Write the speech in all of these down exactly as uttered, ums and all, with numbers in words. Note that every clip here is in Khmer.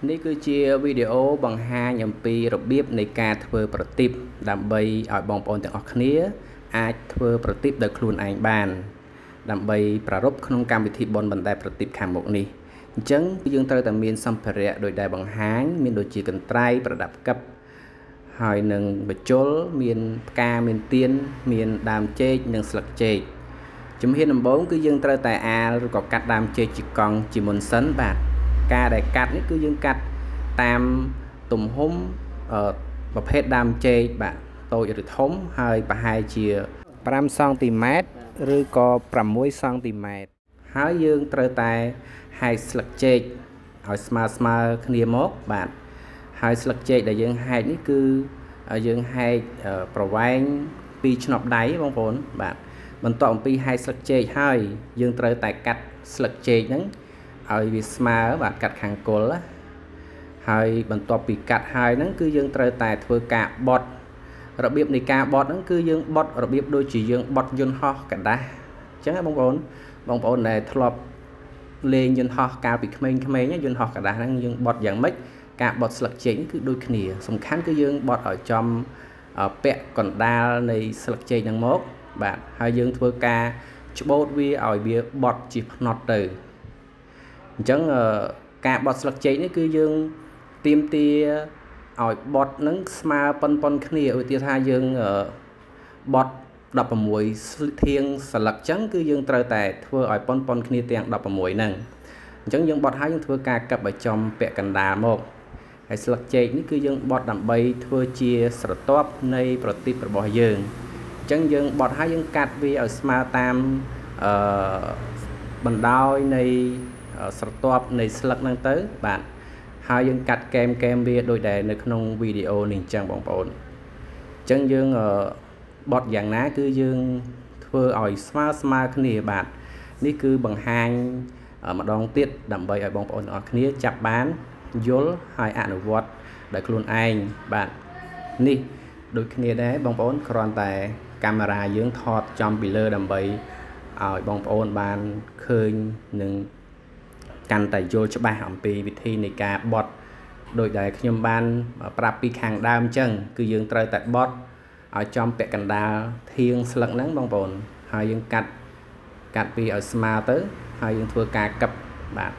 នេះគឺជាវីដេអូបង្ហាញអំពីរបៀបនៃការធ្វើប្រទីបដើម្បីឲ្យបងប្អូនទាំងអស់គ្នាអាចធ្វើប្រទីបដោយខ្លួនឯងបានដើម្បីប្រារព្ធក្នុងកម្មវិធីបុណ្យបណ្ដែតប្រទីបខាងមុខនេះអញ្ចឹងយើងត្រូវតែមានសម្ភារៈដោយដែលបង្ហាញមានដូចជាកន្ត្រៃប្រដាប់កឹបហើយនឹងបច្ចុលមានផ្កាមានទៀនមានដើមចេកនិងស្លឹកចេកជំហានដំបូងគឺយើងត្រូវតែអាលឬក៏កាត់ដើមចេកជាកង់ជាមុនសិនបាទការដែលកាត់នេះគឺយើងកាត់តាមទំហំប្រភេទដើមចេកបាទតូចឬធំហើយប្រហែលជា5សង់ទីម៉ែត្រឬក៏6សង់ទីម៉ែត្រហើយយើងត្រូវតែហែកស្លឹកចេកឲ្យស្មើស្មើគ្នាមកបាទហើយស្លឹកចេកដែលយើងហែកនេះគឺយើងហែកប្រវែងពីរឆ្នប់ដៃបងប្អូនបាទបន្ទាប់អំពីហែកស្លឹកចេកហើយយើងត្រូវតែកាត់ស្លឹកចេកហ្នឹងឲ្យវាស្មើបាទកាត់ខាងគល់ហើយបន្ទាប់ពីកាត់ហើយហ្នឹងគឺយើងត្រូវតែធ្វើការបត់របៀបនៃការបត់ហ្នឹងគឺយើងបត់របៀបដូចជាយើងបត់យន្តហោះกระដាស់អញ្ចឹងបងប្អូនបងប្អូនដែលធ្លាប់លេងយន្តហោះកាលពីក្មេងៗយន្តហោះกระដាស់ហ្នឹងយើងបត់យ៉ាងម៉េចការបត់ស្លឹកចេកគឺដូចគ្នាសំខាន់គឺយើងបត់ឲ្យចំពាក់កណ្ដាលនៃស្លឹកចេកហ្នឹងមកបាទហើយយើងធ្វើការច្បូតវាឲ្យវាបត់ជាផ្នត់ទៅអញ្ចឹងការបត់ស្លឹកចេកនេះគឺយើងទាមទារឲ្យបត់នឹងស្មើប៉ុនប៉ុនគ្នាឧទាហរណ៍ថាយើងបត់ដប់៦ធាងស្លឹកអញ្ចឹងគឺយើងត្រូវតែធ្វើឲ្យប៉ុនប៉ុនគ្នាទាំងដប់៦ហ្នឹងអញ្ចឹងយើងបត់ហើយយើងធ្វើការកាប់ឲ្យចំពាក់កណ្ដាលមកហើយស្លឹកចេកនេះគឺយើងបត់ដើម្បីធ្វើជាស្រទាប់នៃប្រទីបរបស់យើងអញ្ចឹងយើងបត់ហើយយើងកាត់វាឲ្យស្មើតាមអឺបណ្ដោយនៃស្រទាប់នៃស្លឹកហ្នឹងទៅបាទហើយយើងកាត់កែមកែមវាដូចដែលនៅក្នុងវីដេអូនេះអញ្ចឹងបងប្អូនអញ្ចឹងយើងបត់យ៉ាងណាគឺយើងធ្វើឲ្យស្មើស្មើគ្នាបាទនេះគឺបង្ហាញម្ដងទៀតដើម្បីឲ្យបងប្អូនទាំងអស់គ្នាចាប់បានយល់ហើយអនុវត្តដោយខ្លួនឯងបាទនេះដូចគ្នាដែរបងប្អូនគ្រាន់តែកាមេរ៉ាយើងថតចំពីលើដើម្បីឲ្យបងប្អូនបានឃើញនឹងកាន់តែយល់ច្បាស់អំពីវិធីនៃការបត់ដោយដែលខ្ញុំបានប្រាប់ពីខាងដើមអញ្ចឹងគឺយើងត្រូវតែបត់ឲ្យចំពាក់កណ្ដាលធាងស្លឹកហ្នឹងបងប្អូនហើយយើងកាត់កាត់ពីឲ្យស្មើទៅហើយយើងធ្វើការកឹបបាទ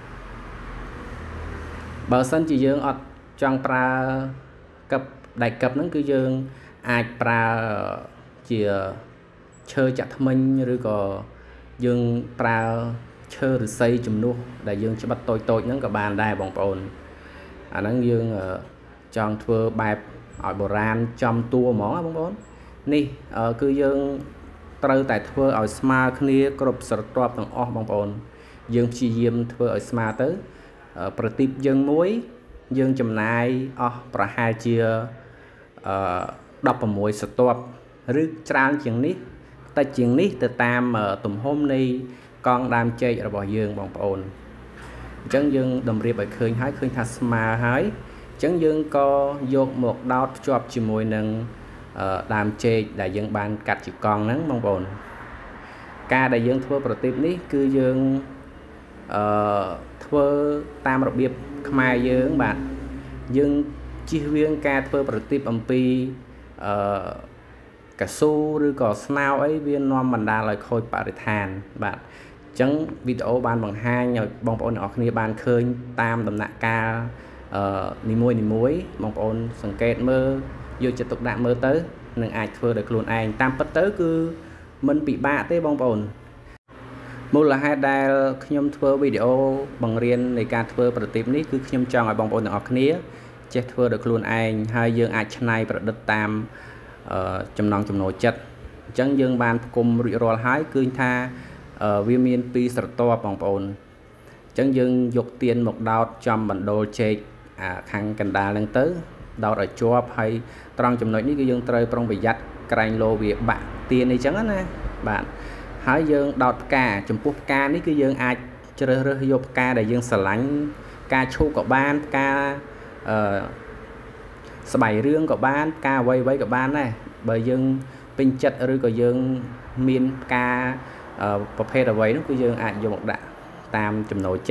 បើសិនជាយើងអត់ចង់ប្រើកឹបដៃកឹបហ្នឹងគឺយើងអាចប្រើជាឈើចាក់ធ្មេញឬក៏យើងប្រើឈើឫស្សីជំនួសដែលយើងច្បិតតូចតូចហ្នឹងក៏បានដែរបងប្អូនអាហ្នឹងយើងចង់ធ្វើបែបឲ្យបុរាណចំតួហ្មងបងប្អូននេះគឺយើងត្រូវតែធ្វើឲ្យស្មើគ្នាគ្រប់ស្រទាប់ទាំងអស់បងប្អូនយើងព្យាយាមធ្វើឲ្យស្មើទៅប្រទីបយើងមួយយើងចំណាយអស់ប្រហែលជាអឺដប់៦ស្រទាប់ឬច្រើនជាងនេះតិចជាងនេះទៅតាមទំហំនៃកង់ដើមចេករបស់យើងបងប្អូនអញ្ចឹងយើងតម្រៀបឲ្យឃើញហើយឃើញថាស្មើហើយអញ្ចឹងយើងក៏យកមកដោតភ្ជាប់ជាមួយនឹងដើមចេកដែលយើងបានកាត់ជាកង់ហ្នឹងបងប្អូនការដែលយើងធ្វើប្រទីបនេះគឺយើងអឺធ្វើតាមរបៀបខ្មែរយើងបាទយើងជៀសវាងការធ្វើប្រទីបអំពីអឺកស៊ូឬក៏ស្នោអីវានាំបណ្ដាលឲ្យខូចបរិស្ថានបាទអញ្ចឹងវីដេអូបានបង្ហាញឲ្យបងប្អូនទាំងអស់គ្នាបានឃើញតាមដំណាក់កាលអឺនីមួយនីមួយបងប្អូនសង្កេតមើលយកចិត្តទុកដាក់មើលទៅនឹងអាចធ្វើដោយខ្លួនឯងតាមពិតទៅគឺមិនពិបាកទេបងប្អូនមូលហេតុដែលខ្ញុំធ្វើវីដេអូបង្រៀននៃការធ្វើប្រទីបនេះគឺខ្ញុំចង់ឲ្យបងប្អូនទាំងអស់គ្នាចេះធ្វើដោយខ្លួនឯងហើយយើងអាចច្នៃប្រឌិតតាមចំណង់ចំណូលចិត្តអញ្ចឹងយើងបានផ្គុំរួចរាល់ហើយឃើញថាវាមានពីរស្រទាប់បងប្អូនអញ្ចឹងយើងយកទៀនមកដោតចំបណ្ដូលចេកខាងកណ្ដាលហ្នឹងទៅដោតឲ្យជាប់ហើយត្រង់ចំណុចនេះគឺយើងត្រូវប្រុងប្រយ័ត្នក្រែងលោវាបាក់ទៀនអីចឹងណាបាទហើយយើងដោតផ្កាចំពោះផ្កានេះគឺយើងអាចជ្រើសរើសយកផ្កាដែលយើងស្រឡាញ់ផ្កាឈូកក៏បានផ្កាអឺស្បៃរឿងក៏បានផ្កាអ្វីអ្វីក៏បានដែរបើយើងពេញចិត្តឬក៏យើងមានផ្កាប្រភេទអ្វីនោះគឺយើងអាចយកមកដាក់តាមចំណូលចិត្ត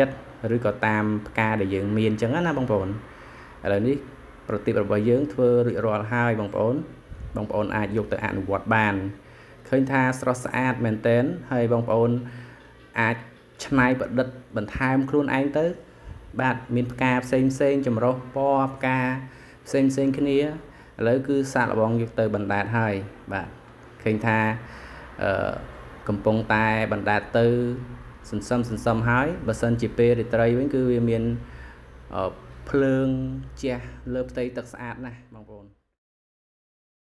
ឬក៏តាមផ្កាដែលយើងមានអញ្ចឹងណាបងប្អូនឥឡូវនេះប្រទីបរបស់យើងធ្វើរួចរាល់ហើយបងប្អូនបងប្អូនអាចយកទៅអនុវត្តបានឃើញថាស្រស់ស្អាតមែនទែនហើយបងប្អូនអាចច្នៃប្រឌិតបន្ថែមខ្លួនឯងទៅបាទមានផ្កាផ្សេងផ្សេងចម្រុះពណ៌ផ្កាផ្សេងផ្សេងគ្នាឥឡូវគឺសាកល្បងយកទៅបណ្ដែតហើយបាទឃើញថាអឺកំពុងតែបណ្ដែតទៅសន្សំសន្សំហើយបើសិនជាពេលរាត្រីវិញគឺវាមានភ្លើងជះលើផ្ទៃទឹកស្អាតណាស់បងប្អូន